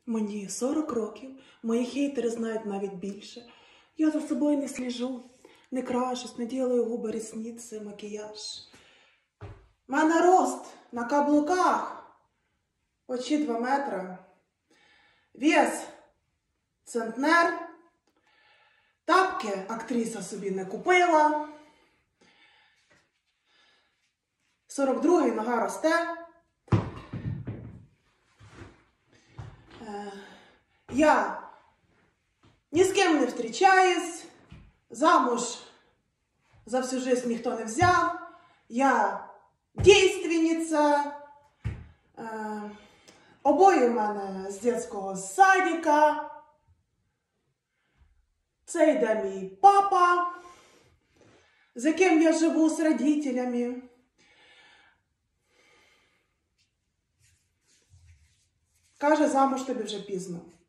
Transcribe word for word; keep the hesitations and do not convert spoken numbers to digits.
Мені сорок років, мої хейтери знають навіть більше. Я за собою не сліжу, не крашусь, не ділаю губи, ресниці, макіяж. У мене рост на каблуках, очі два метри, вес центнер, тапки актриса собі не купила, сорок другий нога росте. Я ні з ким не зустрічаюсь, замуж за всю жизнь ніхто не взяв, я дійственниця, е, обоє в мене з дитячого садика, це йде мій папа, з яким я живу з родителями. Каже, замуж тобі вже пізно.